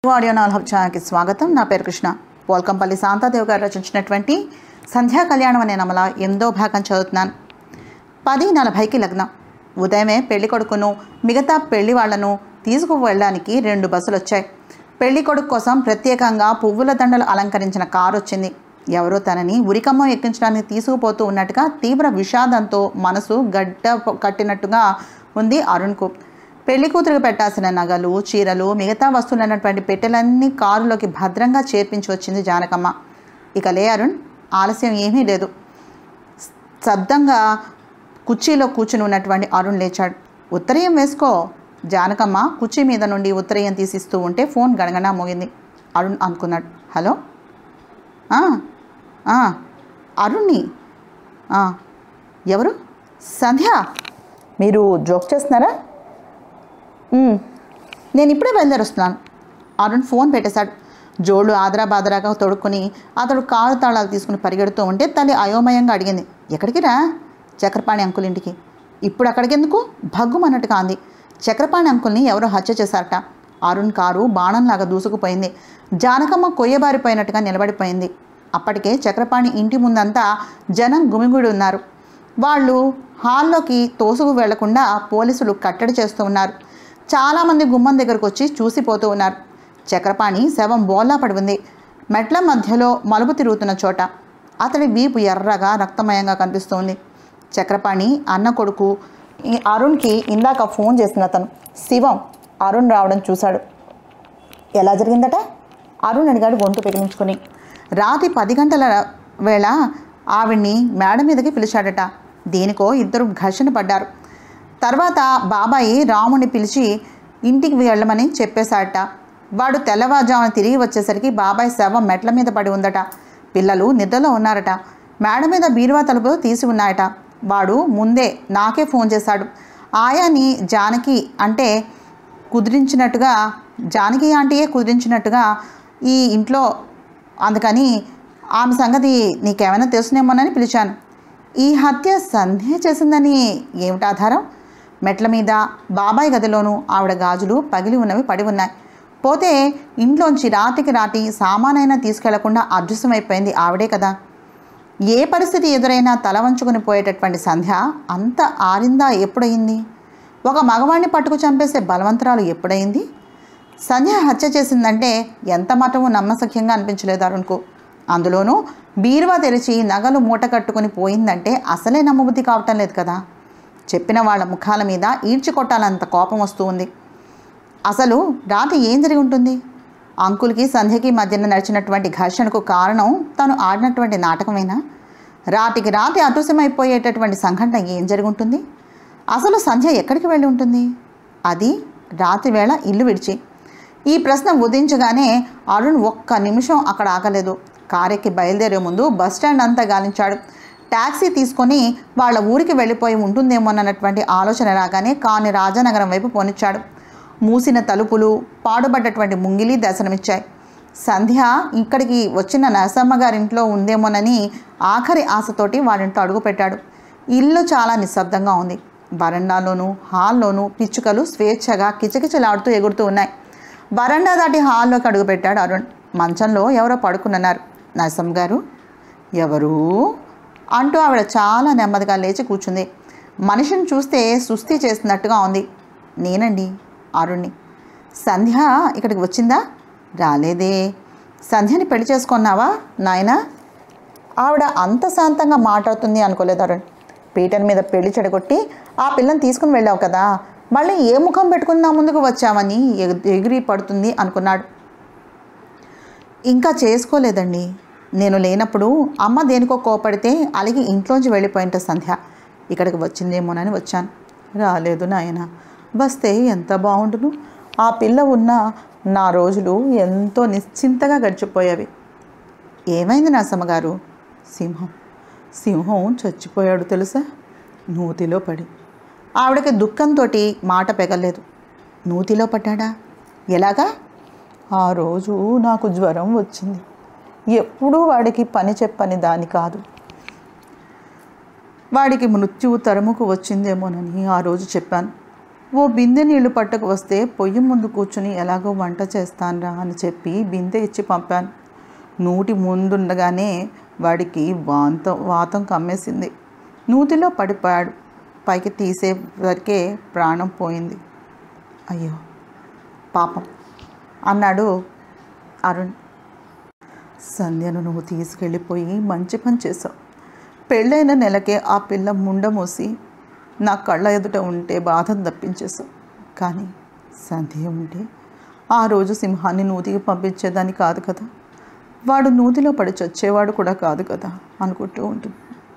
Audio నాలుగు ఛానల్కి స్వాగతం. నా పేరు కృష్ణ. పోల్కంపల్లి శాంతాదేవి గారు రచించినటువంటి సంధ్యా కళ్యాణం అనే నవల 8వ భాగం చదువుతున్నాను. 10:40కి లగ్నం. ఉదయమే పెళ్లి కొడుకును మిగతా పెళ్లి వాళ్లను తీసుకువెళ్ళడానికి 2 బస్సులు వచ్చాయి. పెళ్లి కొడుకు కోసం ప్రత్యేకంగా పువ్వుల దండలు అలంకరించిన కారు వచ్చింది. ఎవరో తనని ఉరికమ్మం ఎక్కించడానికి తీసుకుపోతూ ఉన్నట్టుగా తీవ్ర విషాదంతో మనసు గడ్డ కట్టినట్టుగా ఉంది అరుణ్కు. పెళ్లి కూతురికి పెట్టాల్సిన నగలు, చీరలు, మిగతా వస్తువులు అన్నటువంటి పెట్టెలన్నీ కారులోకి భద్రంగా చేర్పించి వచ్చింది జానకమ్మ. ఇక లే అరుణ్, ఆలస్యం ఏమీ లేదు. శబ్దంగా కుర్చీలో కూర్చుని ఉన్నటువంటి అరుణ్ లేచాడు. ఉత్తరీయం వేసుకో. జానకమ్మ కుర్చీ మీద నుండి ఉత్తరీయం తీసిస్తూ ఉంటే ఫోన్ గణగణ మోగింది. అరుణ్ అనుకున్నాడు. హలో, అరుణ్ని. ఎవరు? సంధ్య. మీరు జోక్ చేస్తున్నారా? నేను ఇప్పుడే బయలుదేరుస్తున్నాను. అరుణ్ ఫోన్ పెట్టేశాడు. జోళ్ళు ఆదరాబాదరాగా తొడుక్కుని అతడు కారు తాళాలు తీసుకుని పరిగెడుతూ ఉంటే తల్లి అయోమయంగా అడిగింది, ఎక్కడికి రా? చక్రపాణి అంకుల్ ఇంటికి. ఇప్పుడు అక్కడికెందుకు? భగ్గుమన్నట్టుగా అంది. చక్రపాణి అంకుల్ని ఎవరో హత్య చేశారట. అరుణ్ కారు బాణంలాగా దూసుకుపోయింది. జానకమ్మ కొయ్యబారిపోయినట్టుగా నిలబడిపోయింది. అప్పటికే చక్రపాణి ఇంటి ముందంతా జనం గుమిగుడి ఉన్నారు. వాళ్ళు హాల్లోకి తోసుకు వెళ్లకుండా పోలీసులు కట్టడి చేస్తూ ఉన్నారు. చాలామంది గుమ్మం దగ్గరకు వచ్చి చూసిపోతూ ఉన్నారు. చక్రపాణి శవం బోల్లా పడి ఉంది. మెట్ల మధ్యలో మలుపు తిరుగుతున్న చోట అతడి వీపు ఎర్రగా రక్తమయంగా కనిపిస్తోంది. చక్రపాణి అన్న కొడుకు అరుణ్కి ఇందాక ఫోన్ చేసిన అతను శివం అరుణ్ రావడం చూశాడు. ఎలా జరిగిందట? అరుణ్ అడిగాడు గొంతు పెకిలించుకొని. రాత్రి 10 గంటల వేళ ఆవిడ్ని మేడ మీదకి పిలిచాడట. దేనికో ఇద్దరు ఘర్షణ పడ్డారు. తర్వాత బాబాయి రాముని పిలిచి ఇంటికి వెళ్ళమని చెప్పేశాడట. వాడు తెల్లవారుజామున తిరిగి వచ్చేసరికి బాబాయ్ శవం మెట్ల మీద పడి ఉందట. పిల్లలు నిద్రలో ఉన్నారట. మేడ మీద బీరువా తలుపు తీసి ఉన్నాయట. వాడు ముందే నాకే ఫోన్ చేశాడు. ఆయాని జానకి ఆంటీయే కుదిరించినట్టుగా ఈ ఇంట్లో, అందుకని ఆమె సంగతి నీకేమైనా తెలుసునేమోనని పిలిచాను. ఈ హత్య సంధ్య చేసిందని ఏమిటి ఆధారం? మెట్ల మీద బాబాయ్ గదిలోనూ ఆవిడ గాజులు పగిలి ఉన్నవి పడి ఉన్నాయి. పోతే ఇంట్లోంచి రాత్రికి రాత్రి సామానైనా తీసుకెళ్లకుండా అదృశ్యమైపోయింది ఆవిడే కదా. ఏ పరిస్థితి ఎదురైనా తల వంచుకొని పోయేటటువంటి సంధ్య అంత ఆరిందా ఎప్పుడయింది? ఒక మగవాణ్ణి పట్టుకు చంపేసే బలవంతరాలు ఎప్పుడైంది? సంధ్య హత్య చేసిందంటే ఎంత మటము నమ్మశక్యంగా అనిపించలేదు అరుణ్కు. అందులోనూ బీరువా తెరిచి నగలు మూట కట్టుకుని పోయిందంటే అసలే నమ్మబుద్ధి కావటం లేదు కదా. చెప్పిన వాళ్ళ ముఖాల మీద ఈడ్చికొట్టాలంత కోపం వస్తూ ఉంది. అసలు రాత్రి ఏం జరిగి ఉంటుంది? అంకుల్కి సంధ్యకి మధ్యన నడిచినటువంటి ఘర్షణకు కారణం తను ఆడినటువంటి నాటకమేనా? రాత్రికి రాత్రి అదృశ్యమైపోయేటటువంటి సంఘటన ఏం జరిగి ఉంటుంది? అసలు సంధ్య ఎక్కడికి వెళ్ళి ఉంటుంది? అది రాత్రి వేళ ఇల్లు విడిచి. ఈ ప్రశ్న ఉదించగానే అరుణ్ ఒక్క నిమిషం అక్కడ ఆగలేదు. కారెక్కి బయలుదేరే ముందు బస్టాండ్ అంతా గాలించాడు. ట్యాక్సీ తీసుకొని వాళ్ళ ఊరికి వెళ్ళిపోయి ఉంటుందేమోనన్నటువంటి ఆలోచన రాగానే కాని రాజానగరం వైపు పోనిచ్చాడు. మూసిన తలుపులు, పాడుబడ్డటువంటి ముంగిలి దర్శనమిచ్చాయి. సంధ్య ఇక్కడికి వచ్చిన నరసమ్మ గారింట్లో ఉందేమోనని ఆఖరి ఆశతోటి వాడింట్లో అడుగుపెట్టాడు. ఇల్లు చాలా నిశ్శబ్దంగా ఉంది. వరండాలోనూ హాల్లోనూ పిచ్చుకలు స్వేచ్ఛగా కిచకిచలాడుతూ ఎగురుతూ ఉన్నాయి. వరండా దాటి హాల్లోకి అడుగుపెట్టాడు అరుణ్. మంచంలో ఎవరో పడుకున్నారు. నరసమ్మ గారు? ఎవరు అంటూ ఆవిడ చాలా నెమ్మదిగా లేచి కూర్చుంది. మనిషిని చూస్తే సుస్థి చేస్తున్నట్టుగా ఉంది. నేనండి, అరుణ్ని. సంధ్య ఇక్కడికి వచ్చిందా? రాలేదే. సంధ్యని పెళ్లి చేసుకున్నావా నాయనా? ఆవిడ అంత శాంతంగా మాట్లాడుతుంది అనుకోలేదు అరుణ్. పీటర్ మీద పెళ్లి చెడగొట్టి ఆ పిల్లని తీసుకుని వెళ్ళావు కదా, మళ్ళీ ఏ ముఖం పెట్టుకుని నా ముందుకు వచ్చావని ఎగిరి పడుతుంది అనుకున్నాడు. ఇంకా చేసుకోలేదండి. నేను లేనప్పుడు అమ్మ దేనికో కోపడితే అలిగి ఇంట్లోంచి వెళ్ళిపోయింట సంధ్య. ఇక్కడికి వచ్చిందేమోనని వచ్చాను. రాలేదు నాయన. వస్తే ఎంత బాగుండును. ఆ పిల్ల ఉన్న నా రోజులు ఎంతో నిశ్చింతగా గడిచిపోయేవి. ఏమైంది నరసమ్మగారు? సింహం చచ్చిపోయాడు తెలుసా, నూతిలో పడి. ఆవిడకి దుఃఖంతో మాట పెగలేదు. నూతిలో పడ్డాడా? ఎలాగా? ఆ రోజు నాకు జ్వరం వచ్చింది. ఎప్పుడూ వాడికి పని చెప్పని దాని కాదు. వాడికి మృత్యువు తరుముకు వచ్చిందేమోనని ఆ రోజు చెప్పాను. ఓ బిందె నీళ్లు పట్టుకు వస్తే పొయ్యి ముందు కూర్చుని ఎలాగో వంట చేస్తానురా అని చెప్పి బిందె ఇచ్చి పంపాను. నూటి ముందుండగానే వాడికి వాతం కమ్మేసింది. నూతిలో పడిపోయాడు. పైకి తీసేవరకే ప్రాణం పోయింది. అయ్యో పాపం అన్నాడు అరుణ్. సంధ్యను నువ్వు తీసుకెళ్ళిపోయి మంచి పని చేశావు. పెళ్ళైన నెలకే ఆ పిల్ల ముండమోసి నా కళ్ళ ఎదుట ఉంటే బాధను తప్పించేశావు. కానీ సంధ్య ఉంటే ఆ రోజు సింహాన్ని నూతికి పంపించేదాన్ని కాదు కదా, వాడు నూతిలో పడి చచ్చేవాడు కూడా కాదు కదా అనుకుంటూ ఉంటుంది.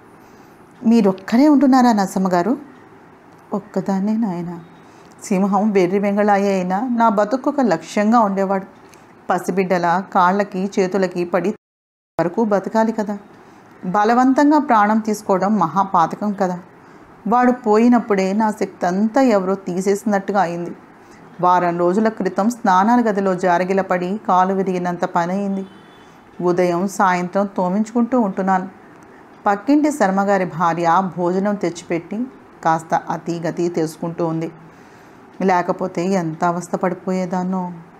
మీరొక్కరే ఉంటున్నారా నరసమ్మ గారు? ఒక్కదాన్నే నాయన. సింహం వెర్రి వెంగళాయ అయినా నా బతుకొక లక్ష్యంగా ఉండేవాడు. పసిబిడ్డల కాళ్ళకి చేతులకి పడి వరకు బతకాలి కదా. బలవంతంగా ప్రాణం తీసుకోవడం మహాపాతకం కదా. వాడు పోయినప్పుడే నా శక్తి అంతా ఎవరో తీసేసినట్టుగా అయింది. వారం రోజుల క్రితం స్నానాల గదిలో జారగిలపడి కాలు విరిగినంత పని అయింది. ఉదయం సాయంత్రం తోమించుకుంటూ ఉంటున్నాను. పక్కింటి శర్మగారి భార్య భోజనం తెచ్చిపెట్టి కాస్త అతి గతి తెలుసుకుంటూ ఉంది. లేకపోతే ఎంత అవస్థ పడిపోయేదాన్నో.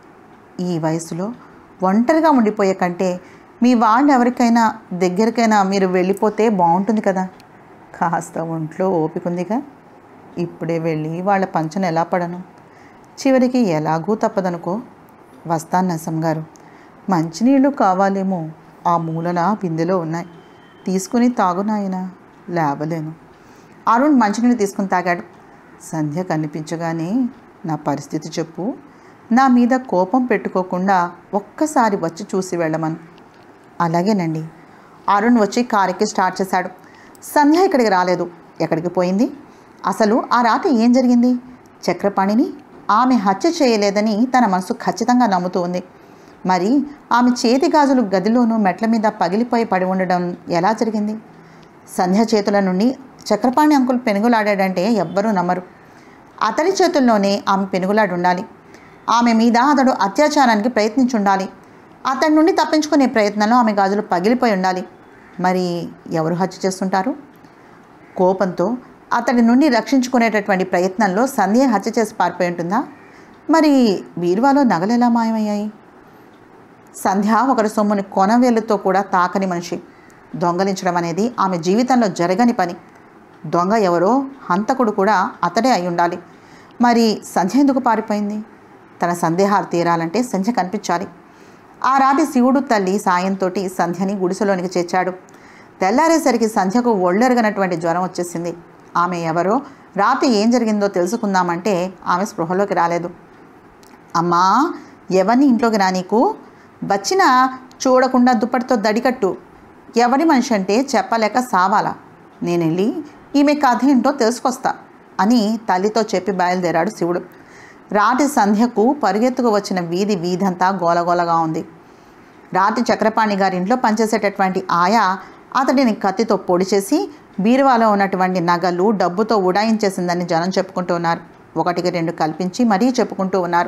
ఈ వయసులో ఒంటరిగా ఉండిపోయే కంటే మీ వాళ్ళు ఎవరికైనా దగ్గరికైనా మీరు వెళ్ళిపోతే బాగుంటుంది కదా. కాస్త ఒంట్లో ఓపికందిగా. ఇప్పుడే వెళ్ళి వాళ్ళ పంచన ఎలా పడను? చివరికి ఎలాగూ తప్పదనుకో. వస్తాను నరసమ్మ గారు. మంచినీళ్ళు కావాలేమో, ఆ మూలన బిందెలో ఉన్నాయి, తీసుకుని తాగునాయన. లేవలేను. అరుణ్ మంచినీళ్ళు తీసుకుని తాగాడు. సంధ్య కనిపించగానే నా పరిస్థితి చెప్పు, నా మీద కోపం పెట్టుకోకుండా ఒక్కసారి వచ్చి చూసి వెళ్ళమను. అలాగేనండి. అరుణ్ వచ్చి కారుకి స్టార్ట్ చేశాడు. సంధ్య ఇక్కడికి రాలేదు. ఎక్కడికి పోయింది? అసలు ఆ రాత్రి ఏం జరిగింది? చక్రపాణిని ఆమె హత్య చేయలేదని తన మనసు ఖచ్చితంగా నమ్ముతూ ఉంది. మరి ఆమె చేతి గాజులు గదిలోనూ మెట్ల మీద పగిలిపోయి పడి ఉండడం ఎలా జరిగింది? సంధ్య చేతుల నుండి చక్రపాణి అంకుల్ పెనుగులాడాడంటే ఎవ్వరూ నమ్మరు. అతడి చేతుల్లోనే ఆమె పెనుగులాడు ఉండాలి. ఆమె మీద అతడు అత్యాచారానికి ప్రయత్నించుండాలి. అతడి నుండి తప్పించుకునే ప్రయత్నంలో ఆమె గాజులు పగిలిపోయి ఉండాలి. మరి ఎవరు హత్య చేస్తుంటారు? కోపంతో అతడి నుండి రక్షించుకునేటటువంటి ప్రయత్నంలో సంధ్య హత్య చేసి పారిపోయి ఉంటుందా? మరి బీరువాలో నగలు ఎలా మాయమయ్యాయి? సంధ్య ఒకరి సొమ్ముని కొనవేలుతో కూడా తాకని మనిషి. దొంగలించడం అనేది ఆమె జీవితంలో జరగని పని. దొంగ ఎవరో, హంతకుడు కూడా అతడే అయి ఉండాలి. మరి సంధ్య ఎందుకు పారిపోయింది? తన సందేహాలు తీరాలంటే సంధ్య కనిపించాలి. ఆ రాత్రి శివుడు తల్లి సాయంతో సంధ్యని గుడిసెలోనికి చేర్చాడు. తెల్లారేసరికి సంధ్యకు ఒళ్ళెరగనటువంటి జ్వరం వచ్చేసింది. ఆమె ఎవరో, రాత్రి ఏం జరిగిందో తెలుసుకుందామంటే ఆమె స్పృహలోకి రాలేదు. అమ్మా, ఎవరిని ఇంట్లోకి రా, నీకు వచ్చినా చూడకుండా దుప్పటితో దడికట్టు. ఎవరి మనిషి అంటే చెప్పలేక సావాలా? నేను వెళ్ళి ఈమె కథ ఏంటో తెలుసుకొస్తా అని తల్లితో చెప్పి బయలుదేరాడు శివుడు. రాత్రి సంధ్యకు పరుగెత్తుకు వచ్చిన వీధంతా గోలగోలగా ఉంది. రాత్రి చక్రపాణి గారింట్లో పనిచేసేటటువంటి ఆయా అతడిని కత్తితో పొడి చేసి బీరువాలో ఉన్నటువంటి నగలు డబ్బుతో ఉడాయించేసిందని జనం చెప్పుకుంటూ ఉన్నారు. ఒకటికి రెండు కల్పించి మరీ చెప్పుకుంటూ ఉన్నారు.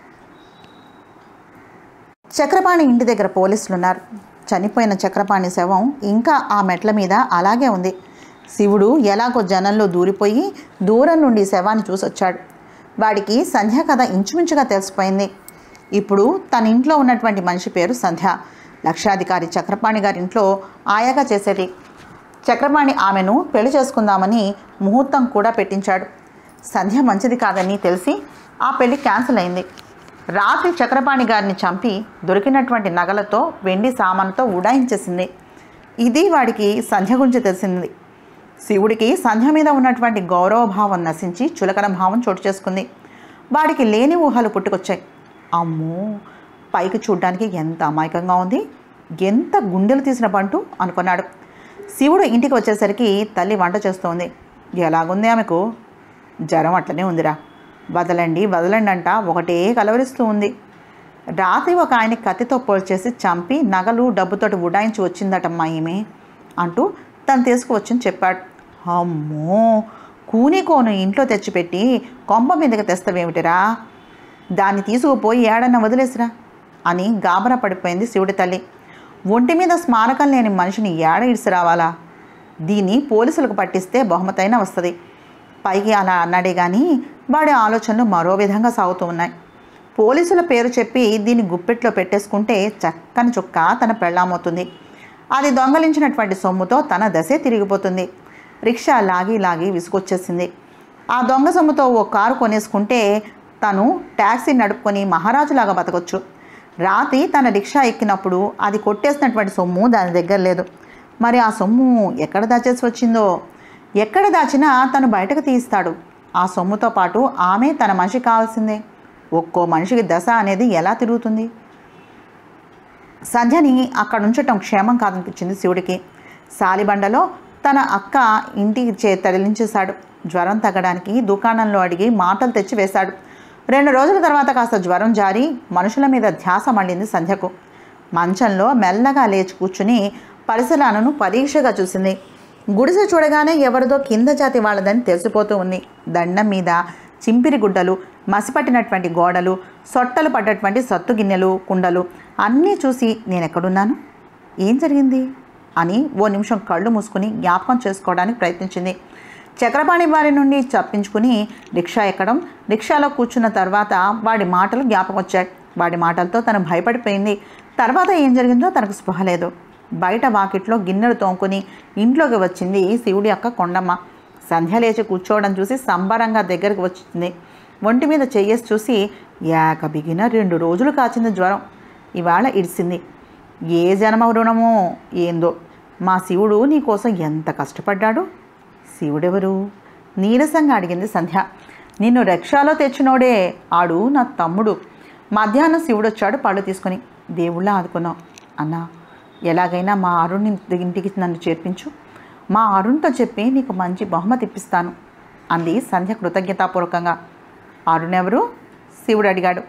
చక్రపాణి ఇంటి దగ్గర పోలీసులు ఉన్నారు. చనిపోయిన చక్రపాణి శవం ఇంకా ఆ మెట్ల మీద అలాగే ఉంది. శివుడు ఎలాగో జనంలో దూరిపోయి దూరం నుండి శవాన్ని చూసొచ్చాడు. వాడికి సంధ్య కథ ఇంచుమించుగా తెలిసిపోయింది. ఇప్పుడు తన ఇంట్లో ఉన్నటువంటి మనిషి పేరు సంధ్య. లక్షాధికారి చక్రపాణి గారింట్లో ఆయాగా చేసేది. చక్రపాణి ఆమెను పెళ్లి చేసుకుందామని ముహూర్తం కూడా పెట్టించాడు. సంధ్య మంచిది కాదని తెలిసి ఆ పెళ్లి క్యాన్సిల్ అయింది. రాత్రి చక్రపాణి గారిని చంపి దొరికినటువంటి నగలతో వెండి సామానుతో ఉడాయించేసింది. ఇది వాడికి సంధ్య గురించి తెలిసింది. శివుడికి సంధ్య మీద ఉన్నటువంటి గౌరవభావం నశించి చులకన భావం చోటు చేసుకుంది. వాడికి లేని ఊహలు పుట్టుకొచ్చాయి. అమ్మో, పైకి చూడ్డానికి ఎంత అమాయకంగా ఉంది, ఎంత గుండెలు తీసిన పంటు అనుకున్నాడు. శివుడు ఇంటికి వచ్చేసరికి తల్లి వంట చేస్తోంది. ఎలాగుంది ఆమెకు? జ్వరం అట్లనే ఉందిరా, వదలండి వదలండి అంట ఒకటే కలవరిస్తూ ఉంది. రాత్రి ఒక ఆయన కత్తితో పోల్చేసి చంపి నగలు డబ్బుతోటి ఉడాయించి వచ్చిందటమ్మా ఈమె అంటూ తను తీసుకువచ్చని చెప్పాడు. అమ్మో, కూనికోను ఇంట్లో తెచ్చిపెట్టి కొంప మీదకి తెస్తావేమిటిరా, దాన్ని తీసుకుపోయి ఏడన్నా వదిలేసిరా అని గాబరా పడిపోయింది శివుడి తల్లి. ఒంటి మీద స్మారకం లేని మనిషిని ఏడ ఇడిసి రావాలా? దీన్ని పోలీసులకు పట్టిస్తే బహుమతైనా వస్తుంది. పైకి అలా అన్నాడే కానీ వాడి ఆలోచనలు మరో విధంగా సాగుతూ ఉన్నాయి. పోలీసుల పేరు చెప్పి దీన్ని గుప్పెట్లో పెట్టేసుకుంటే చక్కని చుక్క తన పెళ్ళామవుతుంది. అది దొంగలించినటువంటి సొమ్ముతో తన దశే తిరిగిపోతుంది. రిక్షా లాగి లాగి విసుగొచ్చేసింది. ఆ దొంగ సొమ్ముతో ఓ కారు కొనేసుకుంటే తను ట్యాక్సీ నడుపుకొని మహారాజులాగా బతకొచ్చు. రాత్రి తన రిక్షా ఎక్కినప్పుడు అది కొట్టేసినటువంటి సొమ్ము దాని దగ్గర లేదు. మరి ఆ సొమ్ము ఎక్కడ దాచేసి వచ్చిందో? ఎక్కడ దాచినా తను బయటకు తీస్తాడు. ఆ సొమ్ముతో పాటు ఆమె తన మనిషి కావాల్సిందే. ఒక్కో మనిషికి దశ అనేది ఎలా తిరుగుతుంది? సంధ్యని అక్కడ ఉంచటం క్షేమం కాదనిపించింది శివుడికి. సాలిబండలో తన అక్క ఇంటికి తరలించేశాడు. జ్వరం తగ్గడానికి దుకాణంలో అడిగి మాటలు తెచ్చి వేశాడు. 2 రోజుల తర్వాత కాస్త జ్వరం జారి మనుషుల మీద ధ్యాస మళ్ళింది సంధ్యకు. మంచంలో మెల్లగా లేచి కూర్చుని పరిసరాలను పరీక్షగా చూసింది. గుడిసె చూడగానే ఎవరిదో కింద జాతి వాళ్ళదని తెలిసిపోతూ ఉంది. దండం మీద చింపిరి గుడ్డలు, మసిపట్టినటువంటి గోడలు, సొట్టలు పడ్డటువంటి సత్తు గిన్నెలు, కుండలు అన్నీ చూసి నేనెక్కడున్నాను, ఏం జరిగింది అని ఓ నిమిషం కళ్ళు మూసుకుని జ్ఞాపకం చేసుకోవడానికి ప్రయత్నించింది. చక్రపాణి వారి నుండి తప్పించుకుని రిక్షా ఎక్కడం, రిక్షాలో కూర్చున్న తర్వాత వాడి మాటలు జ్ఞాపకం వచ్చాయి. వాడి మాటలతో తను భయపడిపోయింది. తర్వాత ఏం జరిగిందో తనకు స్పృహ లేదు. బయట వాకిట్లో గిన్నెలు తోముకుని ఇంట్లోకి వచ్చింది శివుడి అక్క కొండమ్మ. సంధ్య లేచి కూర్చోవడం చూసి సంబరంగా దగ్గరికి వచ్చింది. ఒంటి మీద చెయ్యేసి చూసి, ఏక బిగిన 2 రోజులు కాచింది జ్వరం, ఇవాళ ఇడిసింది. ఏ జన్మ రుణమో ఏందో, మా శివుడు నీకోసం ఎంత కష్టపడ్డాడు. శివుడెవరు? నీరసంగా అడిగింది సంధ్య. నిన్ను రిక్షాలో తెచ్చినోడే, ఆడు నా తమ్ముడు. మధ్యాహ్నం శివుడు వచ్చాడు పళ్ళు తీసుకుని. దేవుళ్ళ ఆదుకున్నావు అన్నా, ఎలాగైనా మా అరుణ్ ఇంటికి నన్ను చేర్పించు. మా అరుణ్తో చెప్పి నీకు మంచి బహుమతి ఇప్పిస్తాను అంది సంధ్య కృతజ్ఞతాపూర్వకంగా. అరుణ్ ఎవరు? శివుడు అడిగాడు.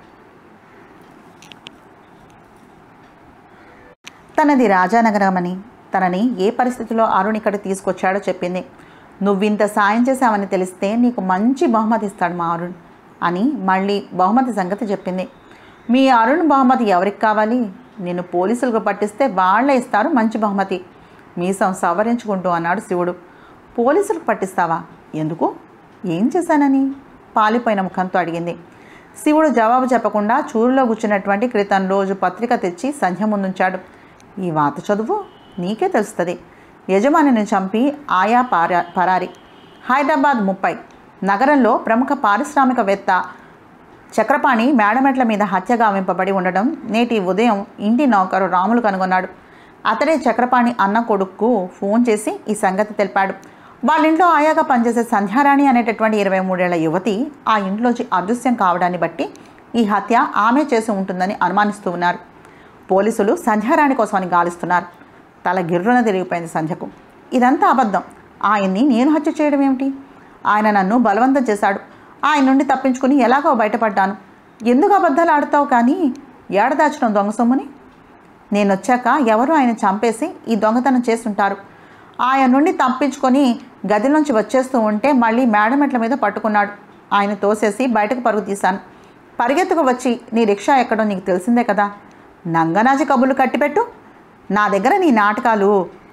తనది రాజానగరమని, తనని ఏ పరిస్థితిలో అరుణ్ ఇక్కడికి తీసుకొచ్చాడో చెప్పింది. నువ్వింత సాయం చేశావని తెలిస్తే నీకు మంచి బహుమతి ఇస్తాడు మా అరుణ్ అని మళ్ళీ బహుమతి సంగతి చెప్పింది. మీ అరుణ్ బహుమతి ఎవరికి కావాలి? నిన్ను పోలీసులకు పట్టిస్తే వాళ్లే ఇస్తారు మంచి బహుమతి. మీసం సవరించుకుంటూ అన్నాడు శివుడు. పోలీసులకు పట్టిస్తావా? ఎందుకు? ఏం చేశానని పాలిపోయిన ముఖంతో అడిగింది. శివుడు జవాబు చెప్పకుండా చూరులో కూర్చున్నటువంటి క్రితం రోజు పత్రిక తెచ్చి సంధ్య ముందుంచాడు. ఈ వాత చదువు, నీకే తెలుస్తుంది. యజమానిని చంపి ఆయా పరారి. హైదరాబాద్ 30 నగరంలో ప్రముఖ పారిశ్రామికవేత్త చక్రపాణి మేడమెట్ల మీద హత్య గావింపబడి ఉండడం నేటి ఉదయం ఇంటి నౌకరు రాములు కనుగొన్నాడు. అతడే చక్రపాణి అన్న కొడుక్కు ఫోన్ చేసి ఈ సంగతి తెలిపాడు. వాళ్ళింట్లో ఆయాగా పనిచేసే సంధ్యారాణి అనేటటువంటి 23 ఏళ్ల యువతి ఆ ఇంట్లోంచి అదృశ్యం కావడాన్ని బట్టి ఈ హత్య ఆమె చేసి ఉంటుందని అనుమానిస్తూ ఉన్నారు. పోలీసులు సంధ్యారాణి కోసమని గాలిస్తున్నారు. తల గిర్రున తిరిగిపోయింది సంధ్యకు. ఇదంతా అబద్ధం. ఆయన్ని నేను హత్య చేయడం ఏమిటి? ఆయన నన్ను బలవంతం చేశాడు. ఆయన నుండి తప్పించుకుని ఎలాగో బయటపడ్డాను. ఎందుకు అబద్ధాలు ఆడతావు? కానీ ఏడదాచడం దొంగ సొమ్ముని. నేనొచ్చాక ఎవరు ఆయన చంపేసి ఈ దొంగతనం చేస్తుంటారు. ఆయన నుండి తప్పించుకొని గదిలోంచి వచ్చేస్తూ ఉంటే మళ్ళీ మేడమెట్ల మీద పట్టుకున్నాడు. ఆయన తోసేసి బయటకు పరుగు తీశాను. పరిగెత్తుకు వచ్చి నీ రిక్షా ఎక్కడో నీకు తెలిసిందే కదా. నంగనాజి కబుర్లు కట్టిపెట్టు. నా దగ్గర నీ నాటకాలు.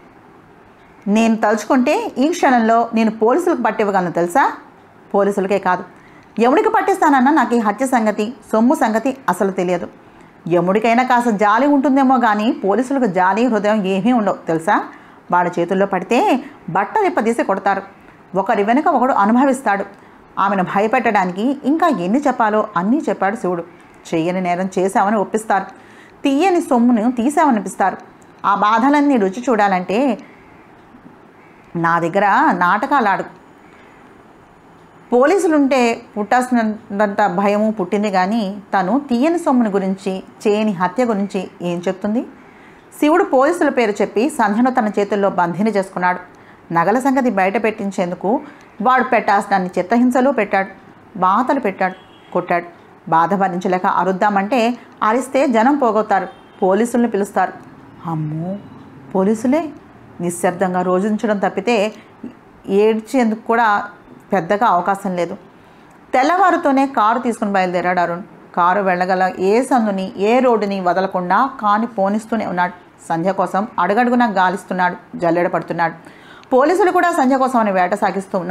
నేను తలుచుకుంటే ఈ క్షణంలో నేను పోలీసులకు పట్టివ్వగలను తెలుసా? పోలీసులకే కాదు, యముడికి పట్టిస్తానన్నా నాకు ఈ హత్య సంగతి, సొమ్ము సంగతి అసలు తెలియదు. యముడికైనా కాస్త జాలి ఉంటుందేమో కానీ పోలీసులకు జాలి హృదయం ఏమీ ఉండవు తెలుసా. వాళ్ళ చేతుల్లో పడితే బట్ట విప్పదీసి కొడతారు. ఒకరి వెనుక ఒకడు అనుభవిస్తాడు. ఆమెను భయపెట్టడానికి ఇంకా ఎన్ని చెప్పాలో అన్నీ చెప్పాడు శివుడు. చెయ్యని నేరం చేశామని ఒప్పిస్తారు. తీయని సొమ్మును తీసామనిపిస్తారు. ఆ బాధలన్నీ రుచి చూడాలంటే నా దగ్గర నాటకాలు ఆడు. పోలీసులుంటే పుట్టాల్సినంత భయము పుట్టింది కానీ తను తీయని సొమ్ముని గురించి, చేయని హత్య గురించి ఏం చెప్తుంది? శివుడు పోలీసుల పేరు చెప్పి సంధ్యను తన చేతుల్లో బంధిని చేసుకున్నాడు. నగల సంగతి బయట పెట్టించేందుకు వాడు పెట్టాల్సినన్ని చిత్తహింసలు పెట్టాడు. బాధలు పెట్టాడు, కొట్టాడు. బాధ భరించలేక అరుద్దామంటే అరిస్తే జనం పోగొత్తారు, పోలీసుల్ని పిలుస్తారు. అమ్మో, పోలీసులే! నిశ్శబ్దంగా రోజుంచడం తప్పితే ఏడ్చేందుకు కూడా పెద్దగా అవకాశం లేదు. తెల్లవారుతోనే కారు తీసుకుని బయలుదేరాడు అరుణ్. కారు వెళ్ళగల ఏ సందుని, ఏ రోడ్డుని వదలకుండా కాని పోనిస్తూనే ఉన్నాడు. సంధ్య కోసం అడుగడుగునా గాలిస్తున్నాడు, జల్లెడ పడుతున్నాడు. పోలీసులు కూడా సంధ్య కోసం అని వేట సాగిస్తూ ఉన్నారు.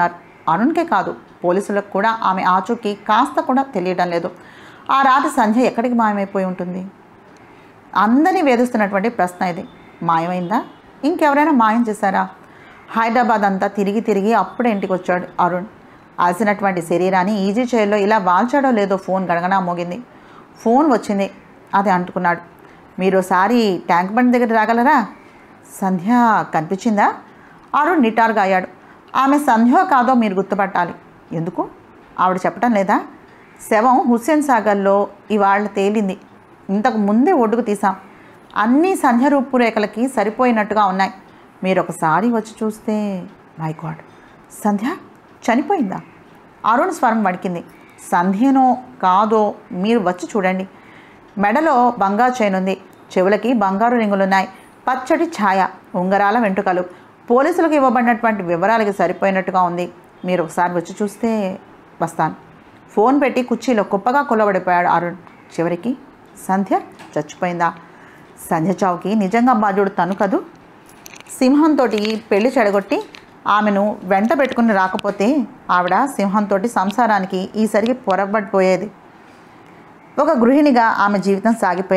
అరుణ్కే కాదు, పోలీసులకు కూడా ఆమె ఆచూకీ కాస్త కూడా తెలియడం లేదు. ఆ రాత్రి సంధ్య ఎక్కడికి మాయమైపోయి ఉంటుంది? అందరినీ వేధిస్తున్నటువంటి ప్రశ్న ఇది. మాయమైందా? ఇంకెవరైనా మాయం చేశారా? హైదరాబాద్ అంతా తిరిగి తిరిగి అప్పుడే ఇంటికి వచ్చాడు అరుణ్. అలసినటువంటి శరీరాన్ని ఈజీ చైర్లో ఇలా వాల్చాడో లేదో ఫోన్ గడగడా మోగింది. ఫోన్ వచ్చింది. అది అంటుకున్నాడు. మీరోసారి ట్యాంక్ బండ్ దగ్గర రాగలరా? సంధ్య కనిపించిందా? అరుణ్ నిటారుగా అయ్యాడు. ఆమె సంధ్యో కాదో మీరు గుర్తుపట్టాలి. ఎందుకు? ఆవిడ చెప్పటం లేదా? శవం హుస్సేన్ సాగర్లో ఇవాళ తేలింది. ఇంతకు ముందే ఒడ్డుకు తీసాం. అన్నీ సంధ్య రూపురేఖలకి సరిపోయినట్టుగా ఉన్నాయి. మీరు ఒకసారి వచ్చి చూస్తే. మై గాడ్, సంధ్య చనిపోయిందా? అరుణ్ స్వరం వణికింది. సంధ్యనో కాదో మీరు వచ్చి చూడండి. మెడలో బంగారు చైన్ ఉంది. చెవులకి బంగారు రింగులున్నాయి. పచ్చటి ఛాయ, ఉంగరాల వెంట్రుకలు. పోలీసులకు ఇవ్వబడినటువంటి వివరాలకి సరిపోయినట్టుగా ఉంది. మీరు ఒకసారి వచ్చి చూస్తే. వస్తాను. ఫోన్ పెట్టి కుర్చీలో కుప్పగా కొల్లబడిపోయాడు అరుణ్. చివరికి సంధ్య చచ్చిపోయిందా? సంధ్య చావుకి నిజంగా బాధ్యుడు తను కదూ. సింహంతో పెళ్లి చెడగొట్టి ఆమెను వెంట పెట్టుకుని రాకపోతే ఆవిడ సింహంతో సంసారానికి ఈసరికి పొరబడిపోయేది. ఒక గృహిణిగా ఆమె జీవితం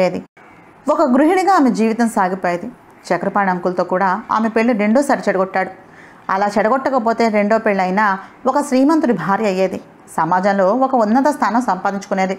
సాగిపోయేది. చక్రపాణి అంకుల్తో కూడా ఆమె పెళ్లి రెండోసారి చెడగొట్టాడు. అలా చెడగొట్టకపోతే రెండో పెళ్ళైనా ఒక శ్రీమంతుడి భార్య అయ్యేది. సమాజంలో ఒక ఉన్నత స్థానం సంపాదించుకునేది.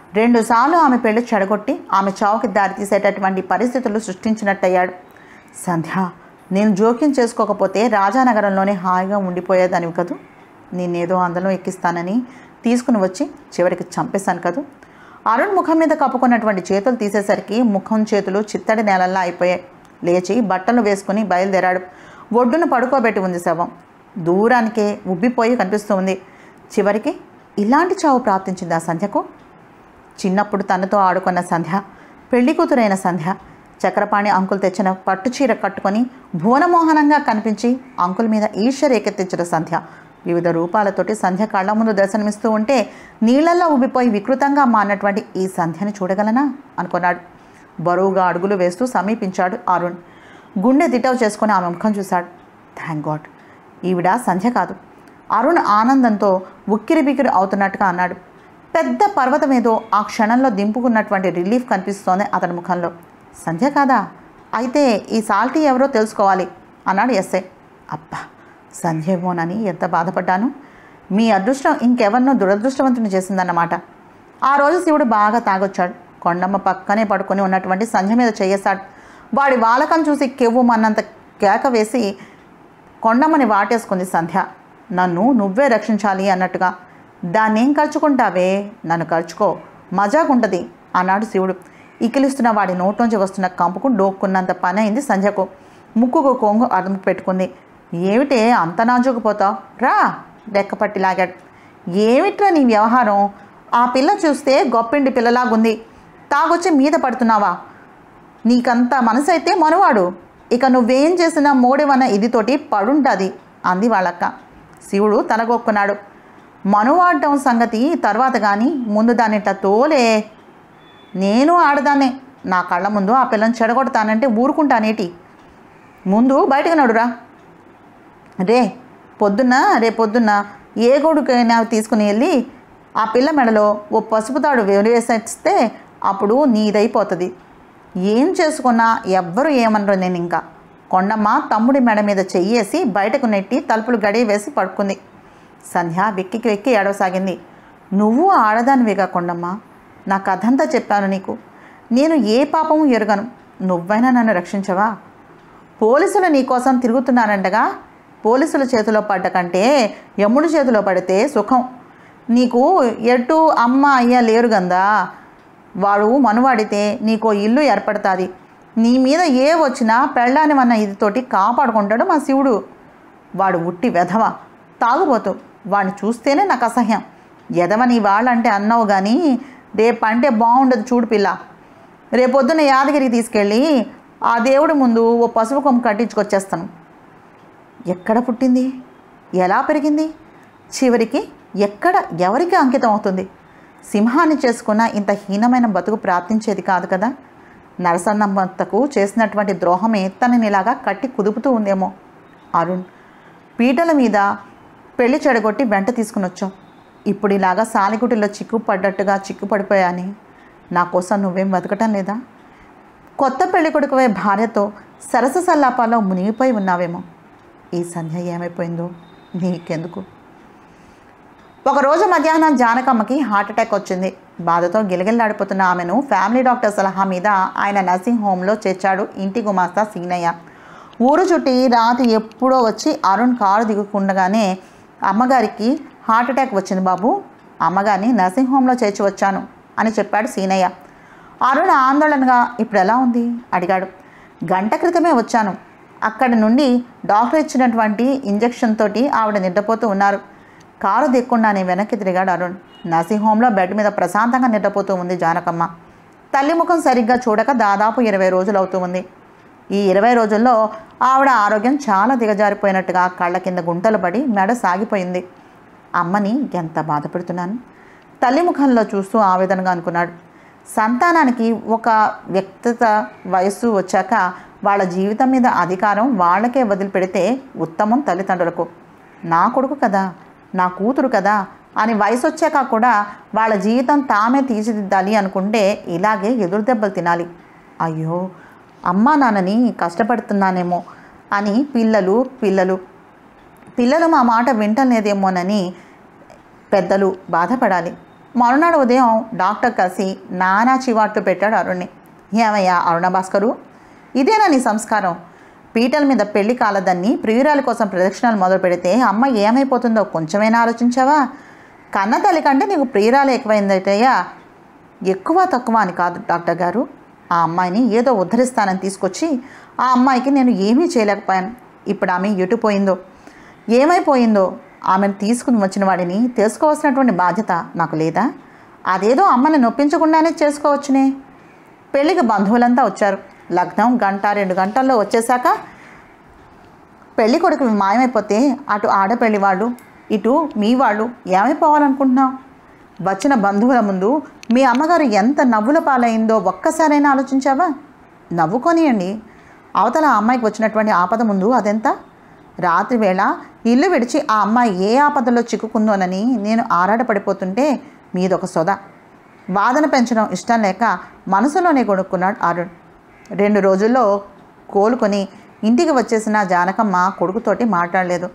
2 సార్లు ఆమె పెళ్లి చెడగొట్టి ఆమె చావుకి దారితీసేటటువంటి పరిస్థితులు సృష్టించినట్టయ్యాడు. సంధ్య, నేను జోక్యం చేసుకోకపోతే రాజానగరంలోనే హాయిగా ఉండిపోయేదానివి కదూ. నేనేదో అందులో ఎక్కిస్తానని తీసుకుని వచ్చి చివరికి చంపేశాను కదూ. అరుణ్ ముఖం మీద కప్పుకున్నటువంటి చేతులు తీసేసరికి ముఖం చేతులు చిత్తడి నేలల్లా అయిపోయాయి. లేచి బట్టలు వేసుకుని బయలుదేరాడు. ఒడ్డున పడుకోబెట్టి ఉంది శవం. దూరానికే ఉబ్బిపోయి కనిపిస్తూ ఉంది. చివరికి ఇలాంటి చావు ప్రాప్తించింది ఆ సంధ్యకు. చిన్నప్పుడు తనతో ఆడుకున్న సంధ్య, పెళ్లి కూతురైన సంధ్య, చక్రపాణి అంకుల్ తెచ్చిన పట్టుచీర కట్టుకొని భువనమోహనంగా కనిపించి అంకుల్ మీద ఈర్ష్య రేకెత్తించిన సంధ్య, వివిధ రూపాలతోటి సంధ్య కళ్ళ ముందు దర్శనమిస్తూ ఉంటే నీళ్లల్లో ఉబ్బిపోయి వికృతంగా మారినటువంటి ఈ సంధ్యని చూడగలనా అనుకున్నాడు. బరువుగా అడుగులు వేస్తూ సమీపించాడు అరుణ్. గుండె దిటవు చేసుకుని ఆమె ముఖం చూశాడు. థ్యాంక్ గాడ్, ఈవిడ సంధ్య కాదు. అరుణ్ ఆనందంతో ఉక్కిరిబిక్కిరి అవుతున్నట్టుగా అన్నాడు. పెద్ద పర్వతం ఏదో ఆ క్షణంలో దింపుకున్నటువంటి రిలీఫ్ కనిపిస్తోంది అతని ముఖంలో. సంధ్య కాదా? అయితే ఈ సాల్టీ ఎవరో తెలుసుకోవాలి అన్నాడు ఎస్ఐ. అబ్బా, సంధ్యేమోనని ఎంత బాధపడ్డాను. మీ అదృష్టం ఇంకెవరినో దురదృష్టవంతుని చేసిందన్నమాట. ఆ రోజు శివుడు బాగా తాగొచ్చాడు. కొండమ్మ పక్కనే పడుకొని ఉన్నటువంటి సంధ్య మీద చేయేశాడు. వాడి వాలకం చూసి కెవ్వుమన్నంత కేక వేసి కొండమ్మని వాటేసుకుంది సంధ్య. నన్ను నువ్వే రక్షించాలి అన్నట్టుగా. దాన్నేం ఖర్చుకుంటావే, నన్ను ఖర్చుకో, మజాగుంటుంది అన్నాడు శివుడు. ఇకిలిస్తున్న వాడి నోట్లోంచి వస్తున్న కంపుకు డోక్కున్నంత పని అయింది సంధ్యకు. ముక్కుకు కొంగు అదుపు పెట్టుకుంది. ఏమిటే అంత నాజుకుపోతావు? రా, రెక్కపట్టి లాగాడు. ఏమిట్రా నీ వ్యవహారం? ఆ పిల్ల చూస్తే గొప్పిండి పిల్లలాగుంది. తాగొచ్చి మీద పడుతున్నావా? నీకంత మనసు అయితే మనవాడు. ఇక నువ్వేం చేసినా మోడేవన్న ఇదితోటి పడుంటుంది అంది వాళ్ళక్క. శివుడు తలగొక్కున్నాడు. మనువాడటం సంగతి తర్వాత కానీ ముందు దాన్నిట్లా తోలే. నేను ఆడదాన్నే. నా కళ్ళ ముందు ఆ పిల్లని చెడగొడతానంటే ఊరుకుంటానేటి? ముందు బయటకు నడురా. రేపొద్దున్న ఏ గొడుకైనా తీసుకుని వెళ్ళి ఆ పిల్ల మెడలో ఓ పసుపు తాడు వేసేస్తే అప్పుడు నీదైపోతుంది. ఏం చేసుకున్నా ఎవ్వరూ ఏమనరు. నేను ఇంకా కొండమ్మ తమ్ముడి మెడ మీద చెయ్యేసి బయటకు నెట్టి తలుపులు గడియ వేసి పడుకుంది. సంధ్య వెక్కి వెక్కి ఏడవసాగింది. నువ్వు ఆడదానివిగా కొండమ్మ, నా కథంతా చెప్పాను నీకు. నేను ఏ పాపము ఎరుగను. నువ్వైనా నన్ను రక్షించవా? పోలీసులు నీకోసం తిరుగుతున్నారంటగా. పోలీసుల చేతిలో పడ్డ కంటే యముడి చేతిలో పడితే సుఖం. నీకు ఎటు అమ్మ అయ్య లేరు గందా. వాడు మనువాడితే నీకో ఇల్లు ఏర్పడుతుంది. నీ మీద ఏ వచ్చినా పెళ్ళానివన్న ఇదితోటి కాపాడుకుంటాడు మా శివుడు. వాడు ఉట్టి వెధవ, తాగుబోతు. వాడిని చూస్తేనే నాకు అసహ్యం. ఎదవని వాళ్ళంటే అన్నావు కానీ రేపంటే బాగుండదు చూడు పిల్ల. రేపొద్దున యాదగిరికి తీసుకెళ్ళి ఆ దేవుడి ముందు ఓ పసుపు కొమ్ము కట్టించుకొచ్చేస్తాను. ఎక్కడ పుట్టింది, ఎలా పెరిగింది, చివరికి ఎక్కడ ఎవరికి అంకితం అవుతుంది? సింహాన్ని చేసుకున్న ఇంత హీనమైన బతుకు ప్రార్థించేది కాదు కదా. నరసన్నమ్మతకు చేసినటువంటి ద్రోహమే తనని ఇలాగా కట్టి కుదుపుతూ ఉందేమో. అరుణ్ పీటల మీద పెళ్లి చెడగొట్టి వెంట తీసుకుని వచ్చావు. ఇప్పుడు ఇలాగా సాలిగుటిలో చిక్కుపడిపోయాని నా కోసం నువ్వేం బతకటం లేదా? కొత్త పెళ్లి కొడుకువే భార్యతో సరస సల్లాపాలో మునిగిపోయి ఉన్నావేమో. ఈ సంధ్య ఏమైపోయిందో నీకెందుకు? ఒకరోజు మధ్యాహ్నం జానకమ్మకి హార్ట్అటాక్ వచ్చింది. బాధతో గిలగిల్లాడిపోతున్న ఆమెను ఫ్యామిలీ డాక్టర్ సలహా మీద ఆయన నర్సింగ్ హోమ్లో చేర్చాడు ఇంటి గుమాస్తా సీనయ్య. ఊరు చుట్టి రాత్రి ఎప్పుడో వచ్చి అరుణ్ కారు దిగుకుండగానే అమ్మగారికి హార్ట్అటాక్ వచ్చింది బాబు, అమ్మగారిని నర్సింగ్ హోమ్లో చేర్చి వచ్చాను అని చెప్పాడు సీనయ్య. అరుణ్ ఆందోళనగా ఇప్పుడు ఎలా ఉంది అడిగాడు. గంట క్రితమే వచ్చాను. అక్కడి నుండి డాక్టర్ ఇచ్చినటువంటి ఇంజెక్షన్ తోటి ఆవిడ నిద్రపోతూ ఉన్నారు. కారు దిక్కుండానే వెనక్కి తిరిగాడు అరుణ్. నర్సింగ్ హోమ్లో బెడ్ మీద ప్రశాంతంగా నిద్రపోతూ ఉంది జానకమ్మ. తల్లి ముఖం సరిగ్గా చూడక దాదాపు 20 రోజులు అవుతూ ఉంది. ఈ 20 రోజుల్లో ఆవిడ ఆరోగ్యం చాలా దిగజారిపోయినట్టుగా కళ్ళ కింద గుంటలు పడి మెడ సాగిపోయింది. అమ్మని ఎంత బాధ పెడుతున్నాను. తల్లి ముఖంలో చూస్తూ ఆవేదనగా అనుకున్నాడు. సంతానానికి ఒక వ్యక్తిగత వయస్సు వచ్చాక వాళ్ళ జీవితం మీద అధికారం వాళ్ళకే వదిలిపెడితే ఉత్తమం తల్లిదండ్రులకు. నా కొడుకు కదా, నా కూతురు కదా అని వయసు వచ్చాక కూడా వాళ్ళ జీవితం తామే తీర్చిదిద్దాలి అనుకుంటే ఇలాగే ఎదురు దెబ్బలు తినాలి. అయ్యో, అమ్మా నాన్నని కష్టపడుతున్నానేమో అని పిల్లలు మా మాట వింటలేదేమోనని పెద్దలు బాధపడాలి. మరునాడు ఉదయం డాక్టర్ కలిసి నానా చివాట్లు పెట్టాడు అరుణ్ని. ఏమయ్యా అరుణ భాస్కరు, ఇదేనా నీ సంస్కారం? పీటల మీద పెళ్లి కాలదన్ని ప్రియురాలి కోసం ప్రదక్షిణలు మొదలు పెడితే అమ్మ ఏమైపోతుందో కొంచెమైనా ఆలోచించావా? కన్న తల్లి కంటే నీకు ప్రియురాలు ఎక్కువైందటయ్యా. ఎక్కువ తక్కువ అని కాదు డాక్టర్ గారు, ఆ అమ్మాయిని ఏదో ఉద్ధరిస్తానని తీసుకొచ్చి ఆ అమ్మాయికి నేను ఏమీ చేయలేకపోయాను. ఇప్పుడు ఆమె ఎటుపోయిందో ఏమైపోయిందో ఆమెను తీసుకుని వచ్చిన వాడిని తెలుసుకోవాల్సినటువంటి బాధ్యత నాకు లేదా? అదేదో అమ్మని నొప్పించకుండానే చేసుకోవచ్చునే. పెళ్ళికి బంధువులంతా వచ్చారు. లగ్నం 1-2 గంటల్లో వచ్చేశాక పెళ్లి కొడుకు మాయమైపోతే అటు ఆడపెళ్లి వాళ్ళు ఇటు మీ వాళ్ళు ఏమైపోవాలనుకుంటున్నావు? వచ్చిన బంధువుల ముందు మీ అమ్మగారు ఎంత నవ్వుల పాలైందో ఒక్కసారైనా ఆలోచించావా? నవ్వుకొనియండి. అవతల ఆ అమ్మాయికి వచ్చినటువంటి ఆపద ముందు అదెంత? రాత్రి వేళ ఇల్లు విడిచి ఆ అమ్మాయి ఏ ఆపదలో చిక్కుకుందోనని నేను ఆరాటపడిపోతుంటే మీదొక సొద. వాదన పెంచడం ఇష్టం లేక మనసులోనే కొనుక్కున్నాడు అరుణ్. 2 రోజుల్లో కోలుకొని ఇంటికి వచ్చేసిన జానకమ్మ కొడుకుతోటి మాట్లాడలేదు.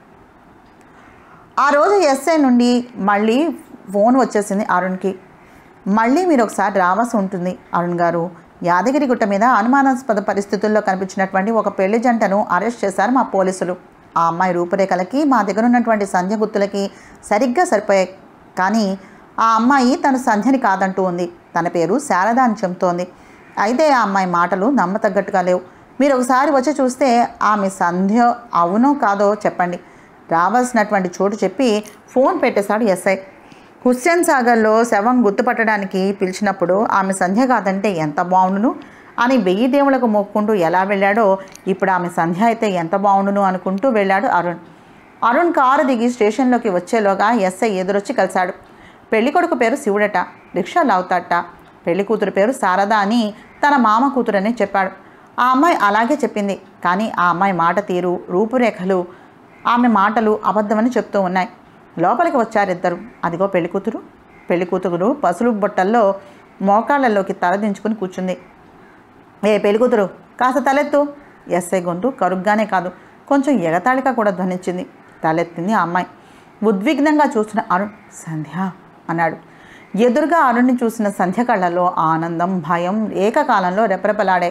ఆ రోజు ఎస్ఐ నుండి మళ్ళీ ఫోన్ వచ్చేసింది అరుణ్కి. మళ్ళీ మీరు ఒకసారి రావాల్సి ఉంటుంది అరుణ్ గారు. యాదగిరిగుట్ట మీద అనుమానాస్పద పరిస్థితుల్లో కనిపించినటువంటి ఒక పెళ్లి జంటను అరెస్ట్ చేశారు మా పోలీసులు. ఆ అమ్మాయి రూపురేఖలకి మా దగ్గర ఉన్నటువంటి సంధ్య గుర్తులకి సరిగ్గా సరిపోయాయి. కానీ ఆ అమ్మాయి తన సంధ్యని కాదంటూ ఉంది. తన పేరు శారద అని చెబుతోంది. అయితే ఆ అమ్మాయి మాటలు నమ్మతగ్గట్టుగా లేవు. మీరు ఒకసారి వచ్చి చూస్తే ఆమె సంధ్య అవునో కాదో చెప్పండి. రావాల్సినటువంటి చోటు చెప్పి ఫోన్ పెట్టేశాడు ఎస్ఐ. హుస్సేన్ సాగర్లో శవం గుర్తుపట్టడానికి పిలిచినప్పుడు ఆమె సంధ్య కాదంటే ఎంత బాగుండును అని 1000 దేవులకు మొక్కుంటూ ఎలా వెళ్ళాడో ఇప్పుడు ఆమె సంధ్య అయితే ఎంత బాగుండును అనుకుంటూ వెళ్ళాడు అరుణ్. అరుణ్ కారు దిగి స్టేషన్లోకి వచ్చేలోగా ఎస్ఐ ఎదురొచ్చి కలిశాడు. పెళ్లి కొడుకు పేరు శివుడట, రిక్షా లావుతాట. పెళ్లి కూతురు పేరు శారద అని తన మామ కూతురని చెప్పాడు. ఆ అమ్మాయి అలాగే చెప్పింది. కానీ ఆ అమ్మాయి మాట తీరు, రూపురేఖలు, ఆమె మాటలు అబద్ధమని చెప్తూ ఉన్నాయి. లోపలికి వచ్చారిద్దరు. అదిగో పెళ్లి కూతురు పసులు బొట్టల్లో మోకాళ్ళలోకి తల దించుకుని కూర్చుంది. ఏ పెళ్లి కూతురు, కాస్త తలెత్తు. ఎస్ఐ గొంతు కరుగ్గానే కాదు, కొంచెం ఎగతాళిగా కూడా ధ్వనించింది. తలెత్తింది ఆ అమ్మాయి. ఉద్విగ్నంగా చూసిన అరుణ్ సంధ్య అన్నాడు. ఎదురుగా అరుణ్ని చూసిన సంధ్య కళ్ళలో ఆనందం, భయం ఏకకాలంలో రెపరెపలాడే.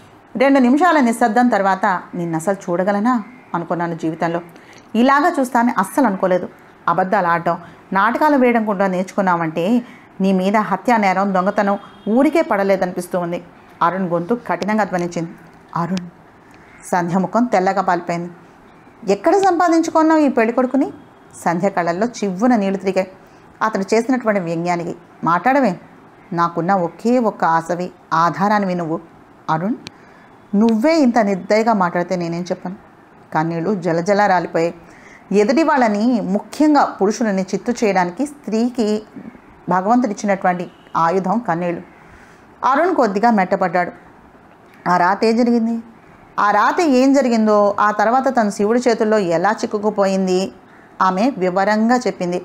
2 నిమిషాల నిశ్శబ్దం తర్వాత నిన్నసలు చూడగలనా అనుకున్నాను జీవితంలో. ఇలాగా చూస్తానని అస్సలు అనుకోలేదు. అబద్ధాలు ఆడటం, నాటకాలు వేయడం కూడా నేర్చుకున్నామంటే నీ మీద హత్యా నేరం, దొంగతనం ఊరికే పడలేదనిపిస్తూ ఉంది. అరుణ్ గొంతు కఠినంగా ధ్వనించింది. అరుణ్. సంధ్య ముఖం తెల్లగా పాలిపోయింది. ఎక్కడ సంపాదించుకున్నావు ఈ పెళ్లి కొడుకుని? సంధ్య కళ్ళల్లో చివ్వున నీళ్లు తిరిగాయి. అతడు చేసినటువంటి వ్యంగ్యానికి మాట్లాడవే. నాకున్న ఒకే ఒక్క ఆశవి, ఆధారానివి నువ్వు. అరుణ్, నువ్వే ఇంత నిర్దయగా మాట్లాడితే నేనేం చెప్పను? కన్నీళ్ళు జలజల రాలిపోయాయి. ఎదుటి వాళ్ళని, ముఖ్యంగా పురుషులని చిత్తు చేయడానికి స్త్రీకి భగవంతుడిచ్చినటువంటి ఆయుధం కన్నీళ్ళు. అరుణ్ కొద్దిగా మెట్టపడ్డాడు. ఆ రాత్రి జరిగింది? ఆ రాత్రి ఏం జరిగిందో, ఆ తర్వాత తన శివుడి చేతుల్లో ఎలా చిక్కుకుపోయింది ఆమె వివరంగా చెప్పింది.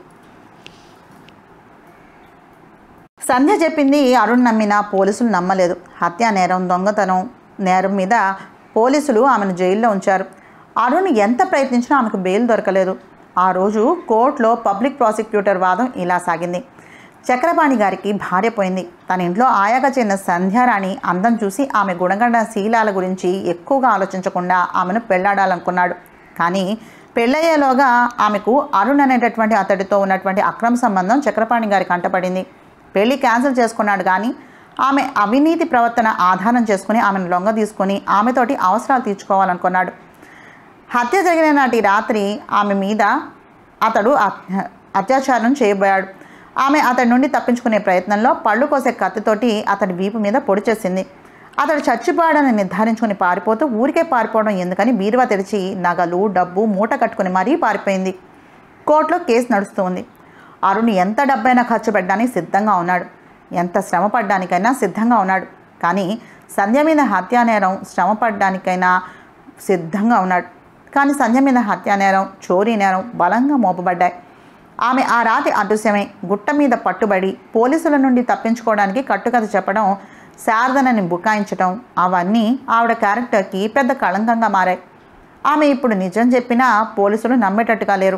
సంధ్య చెప్పింది అరుణ్ నమ్మిన పోలీసులు నమ్మలేదు. హత్యా నేరం, దొంగతనం నేరం మీద పోలీసులు ఆమెను జైల్లో ఉంచారు. అరుణ్ ఎంత ప్రయత్నించినా ఆమెకు బెయిల్ దొరకలేదు. ఆ రోజు కోర్టులో పబ్లిక్ ప్రాసిక్యూటర్ వాదం ఇలా సాగింది. చక్రపాణి గారికి భార్య పోయింది. తన ఇంట్లో ఆయాగా చేరిన సంధ్యారాణి అందం చూసి ఆమె గుణగణ శీలాల గురించి ఎక్కువగా ఆలోచించకుండా ఆమెను పెళ్లాడాలనుకున్నాడు. కానీ పెళ్ళయ్యేలోగా ఆమెకు అరుణ్ అనేటటువంటి అతడితో ఉన్నటువంటి అక్రమ సంబంధం చక్రపాణి గారికి కంటపడింది. పెళ్లి క్యాన్సిల్ చేసుకున్నాడు. కానీ ఆమె అవినీతి ప్రవర్తన ఆధారం చేసుకుని ఆమెను లొంగ తీసుకొని ఆమెతోటి అవసరాలు తీర్చుకోవాలనుకున్నాడు. హత్య జరిగిన నాటి రాత్రి ఆమె మీద అతడు అత్యాచారం చేయబోయాడు. ఆమె అతడి నుండి తప్పించుకునే ప్రయత్నంలో పళ్ళు కోసే కత్తితోటి అతడి వీపు మీద పొడి చేసింది. అతడు చచ్చిపోయాడని నిర్ధారించుకుని పారిపోతూ ఊరికే పారిపోవడం ఎందుకని బీరువా తెరిచి నగలు, డబ్బు మూట కట్టుకుని మరీ పారిపోయింది. కోర్టులో కేసు నడుస్తూ ఉంది. అరుణ్ ఎంత డబ్బైనా ఖర్చు పెట్టడానికి సిద్ధంగా ఉన్నాడు. ఎంత శ్రమ పడ్డానికైనా సిద్ధంగా ఉన్నాడు. కానీ సంధ్య మీద హత్యానేరం శ్రమ పడ్డానికైనా సిద్ధంగా ఉన్నాడు. కానీ సంధ్య మీద హత్యానేరం, చోరీ నేరం బలంగా మోపబడ్డాయి. ఆమె ఆ రాత్రి అదృశ్యమై గుట్ట మీద పట్టుబడి పోలీసుల నుండి తప్పించుకోవడానికి కట్టుకథ చెప్పడం, శారదనని బుకాయించడం అవన్నీ ఆవిడ క్యారెక్టర్కి పెద్ద కళంకంగా మారాయి. ఆమె ఇప్పుడు నిజం చెప్పినా పోలీసులు నమ్మేటట్టుగా లేరు.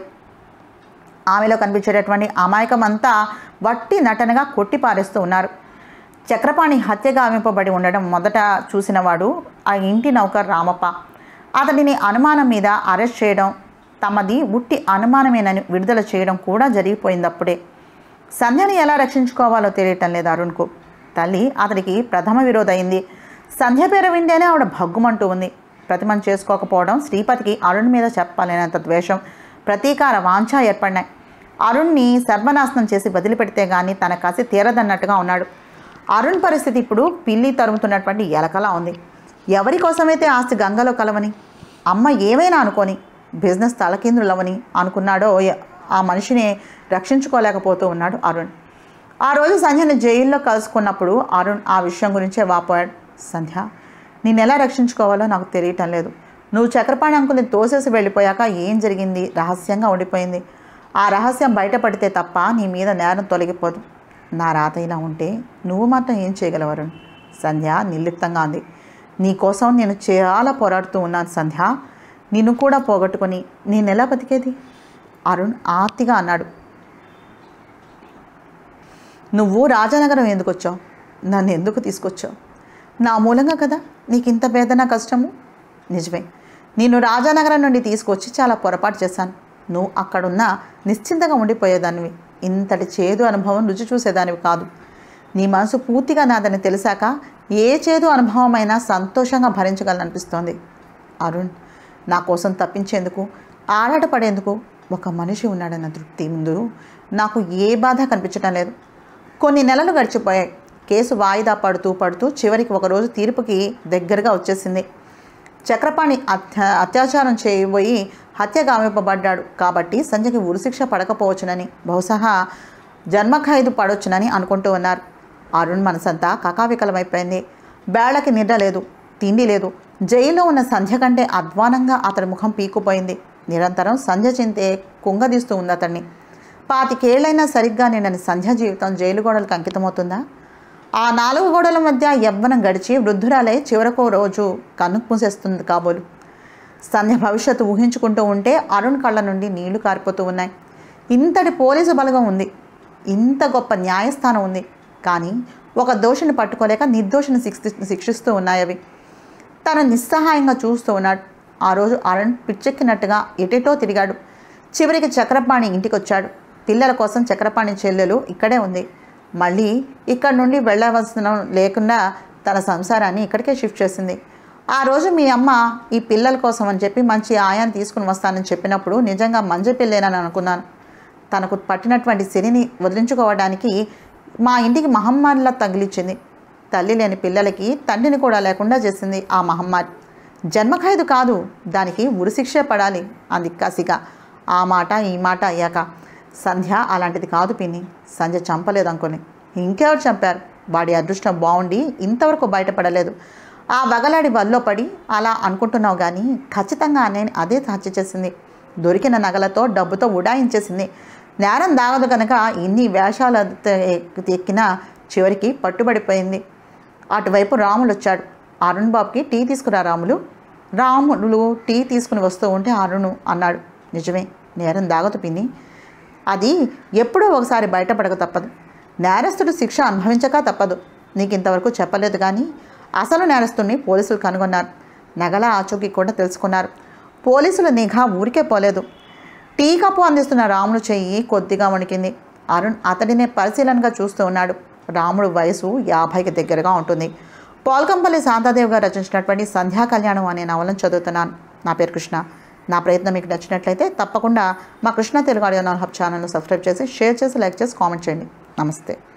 ఆమెలో కనిపించేటటువంటి అమాయకమంతా వట్టి నటనగా కొట్టి పారేస్తూ ఉన్నారు. చక్రపాణి హత్య గావింపబడి ఉండడం మొదట చూసినవాడు ఆ ఇంటి నౌకర్ రామప్ప. అతడిని అనుమానం మీద అరెస్ట్ చేయడం, తమది ఉట్టి అనుమానమేనని విడుదల చేయడం కూడా జరిగిపోయిందప్పుడే. సంధ్యని ఎలా రక్షించుకోవాలో తెలియటం లేదు అరుణ్కు. తల్లి అతడికి ప్రథమ విరోధయింది. సంధ్య పేరు వింటేనే ఆవిడ భగ్గుమంటూ ఉంది. ప్రతిమం చేసుకోకపోవడం, శ్రీపతికి అరుణ్ మీద చెప్పలేనంత ద్వేషం, ప్రతీకార వాంఛ ఏర్పడినాయి. అరుణ్ని సర్వనాశనం చేసి వదిలిపెడితే కానీ తన కసి తీరదన్నట్టుగా ఉన్నాడు. అరుణ్ పరిస్థితి ఇప్పుడు పిల్లి తరుముతున్నటువంటి ఎలకలా ఉంది. ఎవరి కోసమైతే ఆస్తి గంగలో కలవని, అమ్మ ఏమైనా అనుకొని, బిజినెస్ తలకిందులవని అనుకున్నాడో ఆ మనిషిని రక్షించుకోలేకపోతూ ఉన్నాడు అరుణ్. ఆ రోజు సంధ్యని జైల్లో కలుసుకున్నప్పుడు అరుణ్ ఆ విషయం గురించే వాపోయాడు. సంధ్య, నేను ఎలా రక్షించుకోవాలో నాకు తెలియటం లేదు. నువ్వు చక్రపాణి అంకుల్ని తోసేసి వెళ్ళిపోయాక ఏం జరిగింది రహస్యంగా ఉండిపోయింది. ఆ రహస్యం బయటపడితే తప్ప నీ మీద నేరం తొలగిపోదు. నా రాత ఇలా ఉంటే నువ్వు మాత్రం ఏం చేయగలవరు? సంధ్య నిర్లిప్తంగా అంది. నీకోసం నేను చాలా పోరాడుతూ ఉన్నాను సంధ్య. నిన్ను కూడా పోగొట్టుకొని నేనెలా బతికేది? అరుణ్ ఆర్తిగా అన్నాడు. నువ్వు రాజానగరం ఎందుకు వచ్చావు? నన్ను ఎందుకు తీసుకొచ్చావు? నా మూలంగా కదా నీకు ఇంత వేదన కష్టము. నిజమే, నేను రాజానగరం నుండి తీసుకొచ్చి చాలా పొరపాటు చేశాను. నువ్వు అక్కడున్నా నిశ్చింతగా ఉండిపోయేదానివి. ఇంతటి చేదు అనుభవం రుచి చూసేదానివి కాదు. నీ మనసు పూర్తిగా నాదని తెలిసాక ఏ చేదు అనుభవమైనా సంతోషంగా భరించగలననిపిస్తోంది. అరుణ్, నా కోసం తప్పించేందుకు, ఆరాటపడేందుకు ఒక మనిషి ఉన్నాడన్న తృప్తి ముందు నాకు ఏ బాధ కనిపించటం లేదు. కొన్ని నెలలు గడిచిపోయాయి. కేసు వాయిదా పడుతూ చివరికి ఒకరోజు తీర్పుకి దగ్గరగా వచ్చేసింది. చక్రపాణి అత్యాచారం చేయబోయి హత్య గావింపబడ్డాడు కాబట్టి సంధ్యకి ఉరిశిక్ష పడకపోవచ్చునని, బహుశా జన్మ ఖైదు పడొచ్చునని అనుకుంటూ ఉన్నారు. అరుణ్ మనసంతా కకావికలమైపోయింది. బేళకి నిద్ర లేదు, తిండి లేదు. జైల్లో ఉన్న సంధ్య కంటే అధ్వానంగా అతడి ముఖం పీకుపోయింది. నిరంతరం సంధ్య చింతే కుంగదీస్తూ ఉంది అతన్ని. 25 ఏళ్లైనా సరిగ్గా నిండని సంధ్య జీవితం జైలు గోడలకు అంకితమవుతుందా? ఆ 4 గోడల మధ్య యవ్వనం గడిచి వృద్ధురాలై చివరకు రోజు కన్ను పూసేస్తుంది కాబోలు. సంధ్య భవిష్యత్తు ఊహించుకుంటూ ఉంటే అరుణ్ కళ్ళ నుండి నీళ్లు కారిపోతూ ఉన్నాయి. ఇంతటి పోలీసు బలగం ఉంది, ఇంత గొప్ప న్యాయస్థానం ఉంది. కానీ ఒక దోషిని పట్టుకోలేక నిర్దోషిని శిక్షిస్తూ ఉన్నాయవి. తను నిస్సహాయంగా చూస్తూ ఉన్నాడు. ఆ రోజు అరుణ్ పిచ్చెక్కినట్టుగా ఎటెటో తిరిగాడు. చివరికి చక్రపాణి ఇంటికి వచ్చాడు. పిల్లల కోసం చక్రపాణి చెల్లెలు ఇక్కడే ఉంది. మళ్ళీ ఇక్కడి నుండి వెళ్ళవలసిన లేకుండా తన సంసారాన్ని ఇక్కడికే షిఫ్ట్ చేసింది. ఆ రోజు మీ అమ్మ ఈ పిల్లల కోసం అని చెప్పి మంచి ఆయాన్ని తీసుకుని వస్తానని చెప్పినప్పుడు నిజంగా మంచి పిల్లేనని అనుకున్నాను. తనకు పట్టినటువంటి శనిని వదిలించుకోవడానికి మా ఇంటికి మహమ్మారిలా తగిలిచ్చింది. తల్లి లేని పిల్లలకి తండ్రిని కూడా లేకుండా చేసింది ఆ మహమ్మారి. జన్మఖైదు కాదు, దానికి ఉరిశిక్షే పడాలి అంది కసిగా. ఆ మాట ఈ మాట అయ్యాక, సంధ్య అలాంటిది కాదు పిన్ని, సంధ్య చంపలేదు అనుకుని. ఇంకెవరు చంపారు? వాడి అదృష్టం బాగుండి ఇంతవరకు బయటపడలేదు. ఆ వగలాడి వల్లో పడి అలా అనుకుంటున్నావు కానీ ఖచ్చితంగా నేను అదే హత్య చేసింది. దొరికిన నగలతో డబ్బుతో ఉడాయించేసింది. నేరం దాగదు కనుక ఇన్ని వేషాలు ఎక్కినా చివరికి పట్టుబడిపోయింది. అటువైపు రాములు వచ్చాడు. అరుణ్ బాబుకి టీ తీసుకురా రాములు. రాములు టీ తీసుకుని వస్తూ ఉంటే అరుణు అన్నాడు, నిజమే, నేరం దాగదు పిన్ని. అది ఎప్పుడో ఒకసారి బయటపడక తప్పదు. నేరస్తుడు శిక్ష అనుభవించక తప్పదు. నీకు ఇంతవరకు చెప్పలేదు కానీ అసలు నేరస్తుడిని పోలీసులు కనుగొన్నారు. నగల ఆచూకీ కూడా తెలుసుకున్నారు. పోలీసుల నిఘా ఊరికే పోలేదు. టీ కప్పు అందిస్తున్న రాముడు చెయ్యి కొద్దిగా వణికింది. అరుణ్ అతడినే పరిశీలనగా చూస్తూ ఉన్నాడు. రాముడు వయసు 50కి దగ్గరగా ఉంటుంది. పోల్కంపల్లి శాంతాదేవి గారు రచించినటువంటి సంధ్యా కళ్యాణం అనే నవలను చదువుతున్నాను. నా పేరు కృష్ణ. నా ప్రయత్నం మీకు నచ్చినట్లయితే తప్పకుండా మా కృష్ణ తెలుగు ఆడియో నాన్ హబ్ ఛానల్ను సబ్స్క్రైబ్ చేసి, షేర్ చేసి, లైక్ చేసి, కామెంట్ చేయండి. నమస్తే.